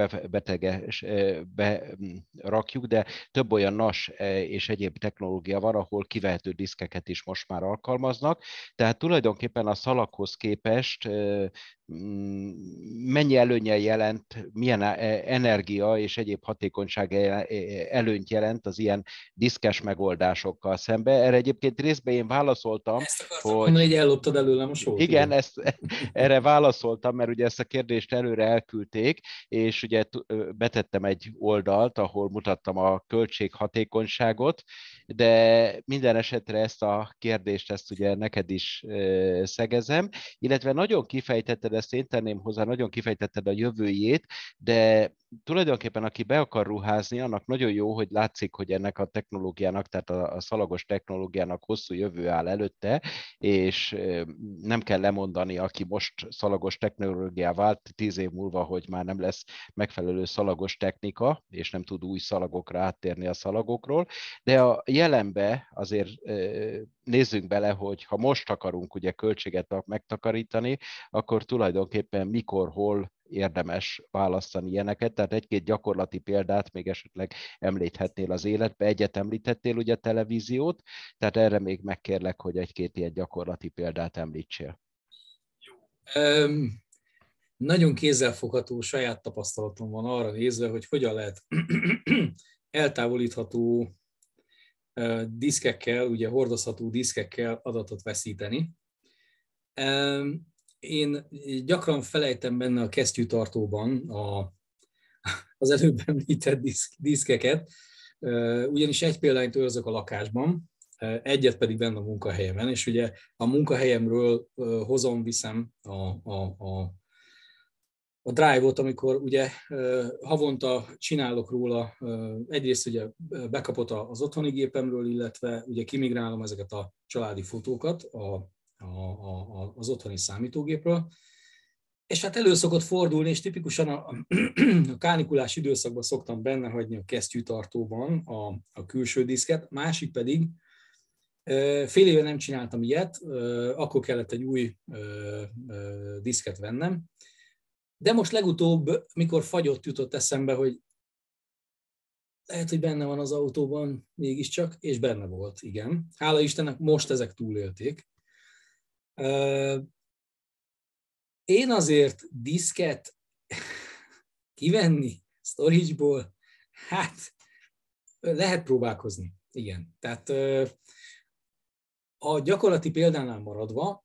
Speaker 2: berakjuk, de több olyan NAS és egyéb technológia van, ahol kivehető diszkeket is most már alkalmaznak. Tehát tulajdonképpen a szalaghoz képest mennyi előnye jelent, milyen energia és egyéb hatékonyság előnyt jelent az ilyen diszkes megoldásokkal szembe. Erre egyébként részben én válaszoltam,
Speaker 1: Ezt akartam mondani,
Speaker 2: hogy
Speaker 1: hogy elloptad előlem a sót,
Speaker 2: igen,
Speaker 1: igen.
Speaker 2: erre válaszoltam, mert ugye ezt a kérdést előre elküldték, és ugye betettem egy oldalt, ahol mutattam a költséghatékonyságot, de minden esetre ezt a kérdést, ezt ugye neked is szegezem, illetve nagyon kifejtetted, ezt én tenném hozzá, nagyon kifejtetted a jövőjét, de tulajdonképpen aki be akar ruházni, annak nagyon jó, hogy látszik, hogy ennek a technológiának, tehát a szalagos technológiának hosszú jövő áll előtte, és nem kell lemondani, aki most szalagos technológiá vált 10 év múlva, hogy már nem lesz megfelelő szalagos technika, és nem tud új szalagokra áttérni a szalagokról, de a jelenbe azért nézzünk bele, hogy ha most akarunk ugye költséget megtakarítani, akkor tulajdonképpen mikor, hol érdemes választani ilyeneket, tehát egy-két gyakorlati példát még esetleg említhetnél az életbe, egyet említettél ugye televíziót, tehát erre még megkérlek, hogy egy-két ilyen gyakorlati példát említsél.
Speaker 1: Nagyon kézzelfogható saját tapasztalatom van arra nézve, hogy hogyan lehet eltávolítható diszkekkel, ugye hordozható diszkekkel adatot veszíteni. Én gyakran felejtem benne a kesztyűtartóban az előbb említett diszkeket, ugyanis egy példányt őrzök a lakásban, egyet pedig benne a munkahelyemen, és ugye a munkahelyemről viszem a Drive-ot, amikor ugye havonta csinálok róla, egyrészt ugye bekapott az otthoni gépemről, illetve ugye kimigrálom ezeket a családi fotókat az otthoni számítógépről, és hát elő szokott fordulni, és tipikusan a kánikulás időszakban szoktam benne hagyni a kesztyűtartóban a külső diszket, másik pedig fél éve nem csináltam ilyet, akkor kellett egy új diszket vennem, de most legutóbb, mikor fagyott, jutott eszembe, hogy lehet, hogy benne van az autóban mégiscsak, és benne volt, igen. Hála Istennek, most ezek túlélték. Én azért diszket kivenni storage-ból, hát lehet próbálkozni, igen. Tehát a gyakorlati példánál maradva,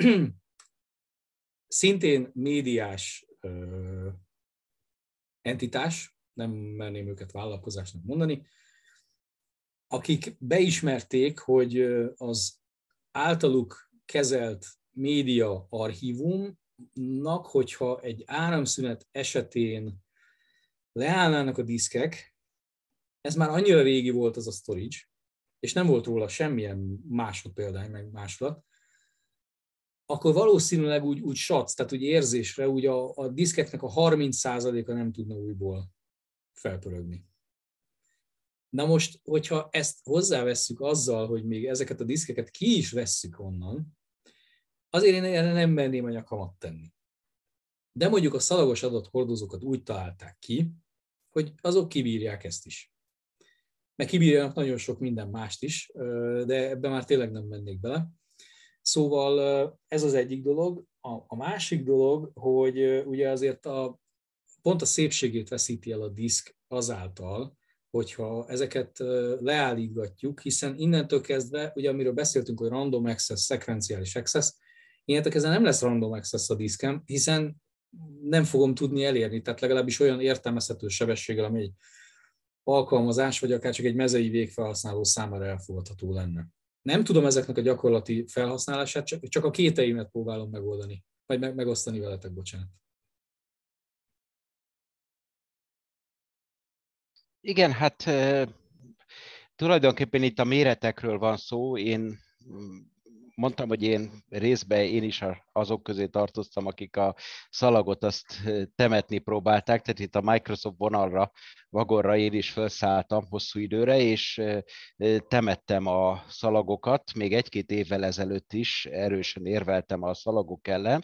Speaker 1: szintén médiás entitás, nem merném őket vállalkozásnak mondani, akik beismerték, hogy az általuk kezelt média archívumnak, hogyha egy áramszünet esetén leállnának a diszkek, ez már annyira régi volt az a storage, és nem volt róla semmilyen másodpéldány, meg másolat, akkor valószínűleg úgy satsz, tehát úgy érzésre, úgy a diszkeknek a 30%-a nem tudna újból felpörögni. Na most, hogyha ezt hozzávesszük azzal, hogy még ezeket a diszkeket ki is vesszük onnan, azért én erre nem merném a nyakamat tenni. De mondjuk a szalagos adathordozókat úgy találták ki, hogy azok kibírják ezt is. Meg kibírjanak nagyon sok minden mást is, de ebben már tényleg nem mennék bele. Szóval ez az egyik dolog. A másik dolog, hogy ugye azért pont a szépségét veszíti el a diszk azáltal, hogyha ezeket leállítgatjuk, hiszen innentől kezdve, ugye amiről beszéltünk, hogy random access, szekvenciális access, innentől kezdve nem lesz random access a diszkem, hiszen nem fogom tudni elérni, tehát legalábbis olyan értelmezhető sebességgel, ami egy alkalmazás, vagy akár csak egy mezei végfelhasználó számára elfogadható lenne. Nem tudom ezeknek a gyakorlati felhasználását, csak a kéteimet próbálom megoldani, vagy megosztani veletek, bocsánat.
Speaker 2: Igen, hát tulajdonképpen itt a méretekről van szó. Én mondtam, hogy én is azok közé tartoztam, akik a szalagot azt temetni próbálták, tehát itt a Microsoft vagonra én is felszálltam hosszú időre, és temettem a szalagokat, még 1-2 évvel ezelőtt is erősen érveltem a szalagok ellen.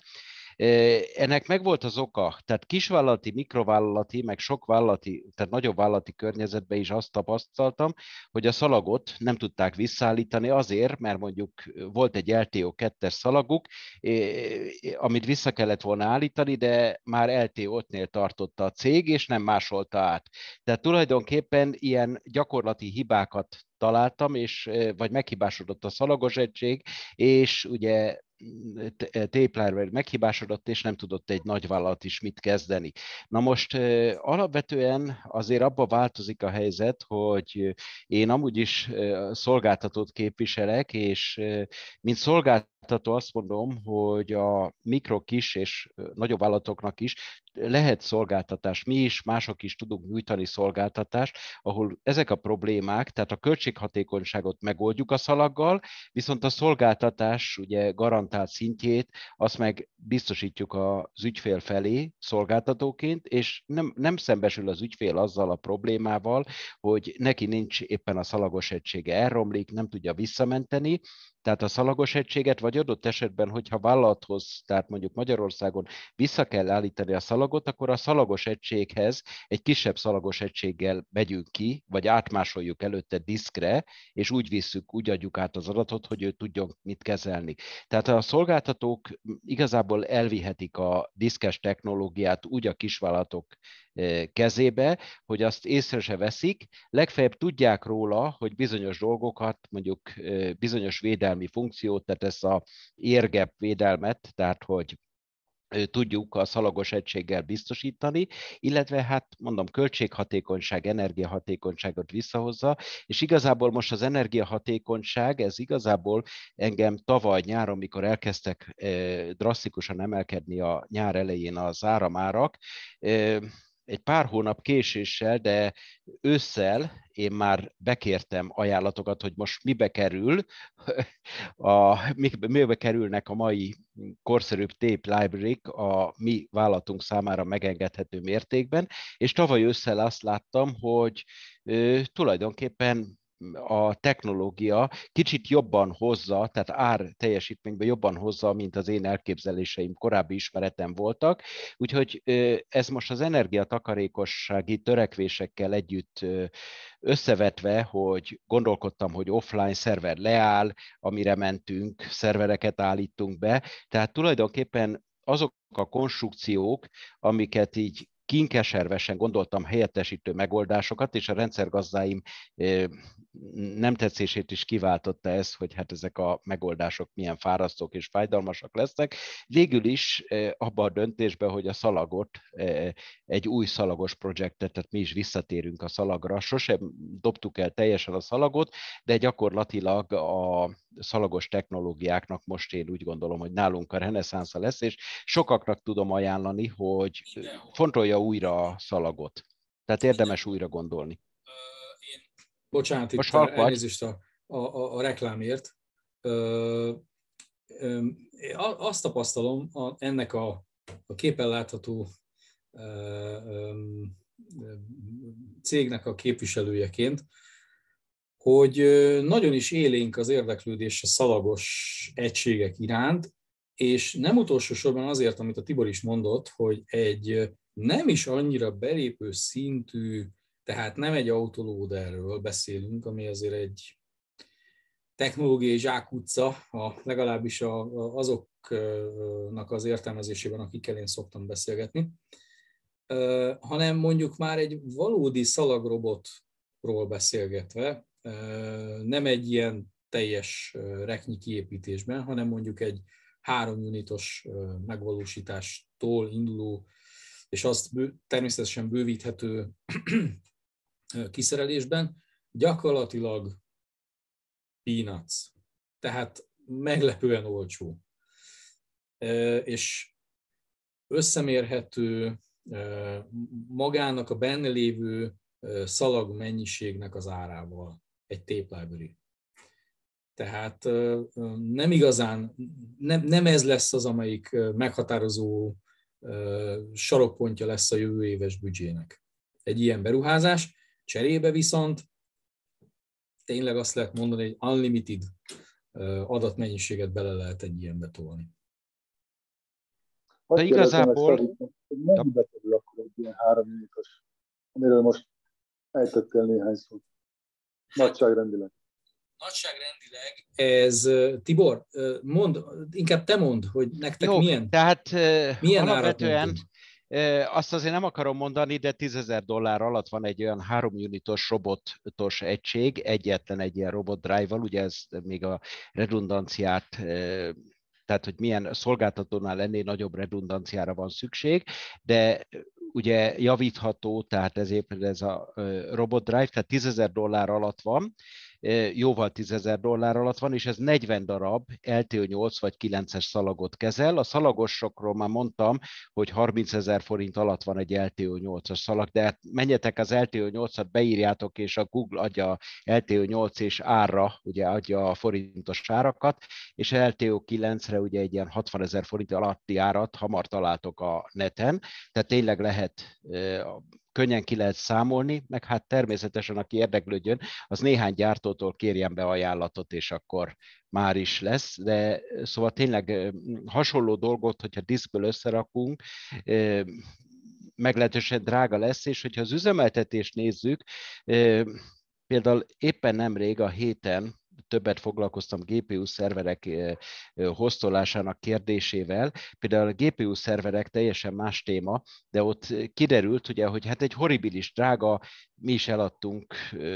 Speaker 2: Ennek megvolt az oka, tehát kisvállalati, mikrovállalati, meg sok vállalati, tehát nagyobb vállalati környezetben is azt tapasztaltam, hogy a szalagot nem tudták visszaállítani azért, mert mondjuk volt egy LTO 2-es szalaguk, amit vissza kellett volna állítani, de már LTO 5-nél tartotta a cég, és nem másolta át. Tehát tulajdonképpen ilyen gyakorlati hibákat találtam, vagy meghibásodott a szalagos egység, és ugye Tapeline meghibásodott, és nem tudott egy nagyvállalat is mit kezdeni. Na most alapvetően azért abba változik a helyzet, hogy én amúgy is szolgáltatót képviselek, és mint szolgáltató azt mondom, hogy a mikro, kis és nagyobb vállalatoknak is lehet szolgáltatás. Mi is, mások is tudunk nyújtani szolgáltatást, ahol ezek a problémák, tehát a költséghatékonyságot megoldjuk a szalaggal, viszont a szolgáltatás ugye garantált szintjét, azt meg biztosítjuk az ügyfél felé szolgáltatóként, és nem szembesül az ügyfél azzal a problémával, hogy neki nincs éppen a szalagos egysége elromlik, nem tudja visszamenteni, tehát a szalagos egységet, vagy adott esetben, hogyha vállalathoz, tehát mondjuk Magyarországon vissza kell állítani a szalagot, akkor a szalagos egységhez egy kisebb szalagos egységgel megyünk ki, vagy átmásoljuk előtte diszkre, és úgy adjuk át az adatot, hogy ő tudjon mit kezelni. Tehát a szolgáltatók igazából elvihetik a diszkes technológiát úgy a kisvállalatok kezébe, hogy azt észre se veszik, legfeljebb tudják róla, hogy bizonyos dolgokat, mondjuk bizonyos védelmi funkciót, tehát ezt a érgep védelmet, tehát hogy tudjuk a szalagos egységgel biztosítani, illetve hát mondom, költséghatékonyság, energiahatékonyságot visszahozza, és igazából most az energiahatékonyság, ez igazából engem tavaly nyáron, mikor elkezdtek drasztikusan emelkedni a nyár elején az áramárak, egy pár hónap késéssel, de ősszel én már bekértem ajánlatokat, hogy most mibe kerülnek a mai korszerűbb tape library-k a mi vállalatunk számára megengedhető mértékben, és tavaly ősszel azt láttam, hogy tulajdonképpen a technológia kicsit jobban hozza, tehát ár teljesítményben jobban hozza, mint az én elképzeléseim, korábbi ismeretem voltak. Úgyhogy ez most az energiatakarékossági törekvésekkel együtt összevetve, hogy gondolkodtam, hogy offline szerver leáll, amire mentünk, szervereket állítunk be. Tehát tulajdonképpen azok a konstrukciók, amiket így kínkeservesen gondoltam helyettesítő megoldásokat, és a rendszergazdáim nem tetszését is kiváltotta ez, hogy hát ezek a megoldások milyen fárasztók és fájdalmasak lesznek. Végül is abban a döntésben, hogy a szalagot, egy új szalagos projektet, tehát mi is visszatérünk a szalagra, sosem dobtuk el teljesen a szalagot, de gyakorlatilag a szalagos technológiáknak most én úgy gondolom, hogy nálunk a reneszánsza lesz, és sokaknak tudom ajánlani, hogy fontolja újra a szalagot. Tehát érdemes újra gondolni.
Speaker 1: Bocsánat,
Speaker 2: most
Speaker 1: itt elnézést a reklámért. Azt tapasztalom ennek a képen látható cégnek a képviselőjeként, hogy nagyon is élénk az érdeklődés a szalagos egységek iránt, és nem utolsó sorban azért, amit a Tibor is mondott, hogy egy nem is annyira belépő szintű, tehát nem egy autoloaderről beszélünk, ami azért egy technológiai zsákutca, legalábbis azoknak az értelmezésében, akikkel én szoktam beszélgetni, hanem mondjuk már egy valódi szalagrobotról beszélgetve, nem egy ilyen teljes reknyi kiépítésben, hanem mondjuk egy 3 unitos megvalósítástól induló, és azt természetesen bővíthető kiszerelésben, gyakorlatilag peanuts. Tehát meglepően olcsó. És összemérhető magának a benne lévő szalag mennyiségnek az árával egy tape library. Tehát nem igazán, nem ez lesz az, amelyik meghatározó sarokpontja lesz a jövő éves büdzsének. Egy ilyen beruházás, cserébe viszont tényleg azt lehet mondani, hogy unlimited adatmennyiséget bele lehet egy ilyenbe tolni.
Speaker 2: De igazából...
Speaker 3: Mennyibe kerül akkor egy ilyen 3 unitos, amiről most ejtettél néhány szót? Nagyságrendileg.
Speaker 1: Nagyságrendileg ez, Tibor, inkább te mondd, hogy nektek
Speaker 2: jó,
Speaker 1: milyen
Speaker 2: alapvetően azt azért nem akarom mondani, de $10,000 alatt van egy olyan 3 unitos robotos egység, egyetlen egy ilyen robot drive-val, ugye ez még a redundanciát, tehát hogy milyen szolgáltatónál ennél nagyobb redundanciára van szükség, de ugye javítható, tehát ez a robot drive, tehát $10,000 alatt van, jóval $10,000 alatt van, és ez 40 darab LTO8 vagy 9-es szalagot kezel. A szalagosokról már mondtam, hogy 30,000 forint alatt van egy LTO8-as szalag, de hát menjetek az LTO8-at, beírjátok, és a Google adja LTO8 és árra, ugye adja a forintos árakat, és LTO9-re ugye egy ilyen 60,000 forint alatti árat hamar találtok a neten, tehát tényleg lehet könnyen ki lehet számolni, meg hát természetesen, aki érdeklődjön, az néhány gyártótól kérjen be ajánlatot, és akkor már is lesz, de szóval tényleg hasonló dolgot, hogyha diszkből összerakunk, meglehetősen drága lesz, és hogyha az üzemeltetést nézzük, például éppen nemrég a héten többet foglalkoztam GPU szerverek hoztolásának kérdésével. Például a GPU szerverek teljesen más téma, de ott kiderült, ugye, hogy hát egy horribilis drága, mi is eladtunk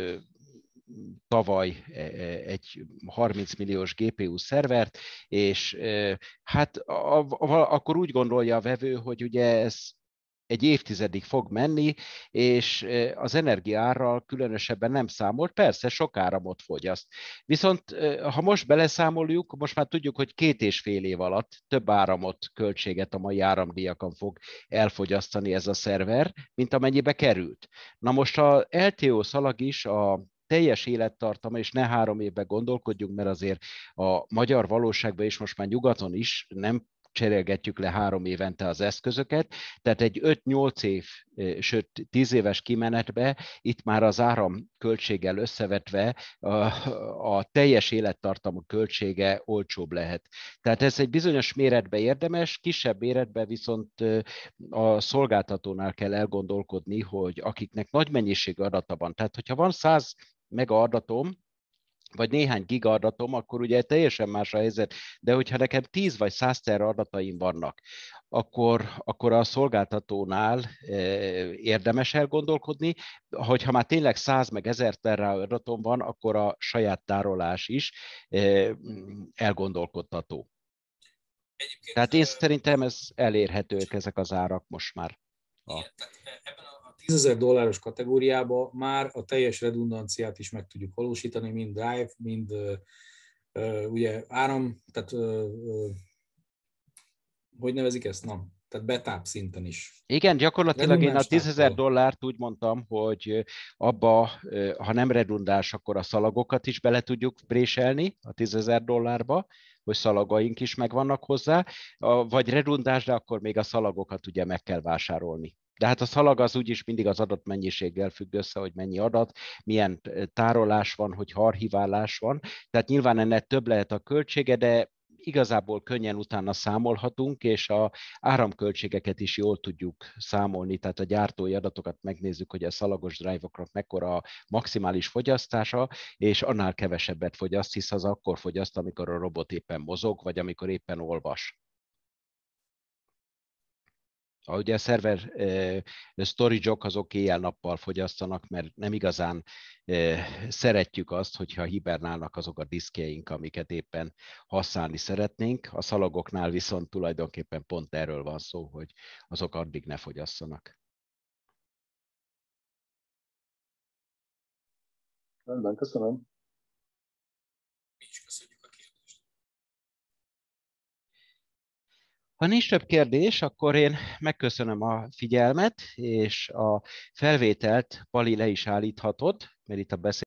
Speaker 2: tavaly egy 30 milliós GPU szervert, és hát akkor úgy gondolja a vevő, hogy ugye ez egy évtizedig fog menni, és az energiaárral különösebben nem számolt, persze sok áramot fogyaszt. Viszont ha most beleszámoljuk, most már tudjuk, hogy 2,5 év alatt több áramot, költséget a mai áramdíjakon fog elfogyasztani ez a szerver, mint amennyibe került. Na most a LTO szalag is a teljes élettartama, és ne 3 évben gondolkodjunk, mert azért a magyar valóságban és most már nyugaton is nem cserélgetjük le 3 évente az eszközöket, tehát egy 5-8 év, sőt 10 éves kimenetbe itt már az áram költséggel összevetve a teljes élettartamú költsége olcsóbb lehet. Tehát ez egy bizonyos méretbe érdemes, kisebb méretben viszont a szolgáltatónál kell elgondolkodni, hogy akiknek nagy mennyiségű adata van, tehát hogyha van 100 mega adatom, vagy néhány giga adatom, akkor ugye teljesen más a helyzet, de hogyha nekem 10 vagy 100 tera adataim vannak, akkor a szolgáltatónál érdemes elgondolkodni, hogyha már tényleg 100 meg 1000 tera adatom van, akkor a saját tárolás is elgondolkodtató. Tehát én szerintem ez elérhetők ezek az árak most már.
Speaker 1: Igen, tehát ebben a $10,000 kategóriában már a teljes redundanciát is meg tudjuk valósítani, mind drive, mind ugye áram, tehát hogy nevezik ezt? Na, tehát betáp szinten is.
Speaker 2: Igen, gyakorlatilag én a $10,000 úgy mondtam, hogy abba, ha nem redundáns, akkor a szalagokat is bele tudjuk préselni a $10,000-ba, hogy szalagaink is megvannak hozzá, vagy redundáns, de akkor még a szalagokat ugye meg kell vásárolni. De hát a szalag az úgyis mindig az adatmennyiséggel függ össze, hogy mennyi adat, milyen tárolás van, hogy archiválás van. Tehát nyilván ennek több lehet a költsége, de igazából könnyen utána számolhatunk, és a áramköltségeket is jól tudjuk számolni, tehát a gyártói adatokat megnézzük, hogy a szalagos drive-oknak mekkora a maximális fogyasztása, és annál kevesebbet fogyaszt, hisz az akkor fogyaszt, amikor a robot éppen mozog, vagy amikor éppen olvas. Ugye a szerver storage-ok azok éjjel-nappal fogyasztanak, mert nem igazán szeretjük azt, hogyha hibernálnak azok a diszkjeink, amiket éppen használni szeretnénk. A szalagoknál viszont tulajdonképpen pont erről van szó, hogy azok addig ne fogyasszanak.
Speaker 3: Rendben, köszönöm.
Speaker 1: Mi is köszönjük a kérdést.
Speaker 2: Ha nincs több kérdés, akkor én megköszönöm a figyelmet, és a felvételt Pali le is állíthatod, mert itt a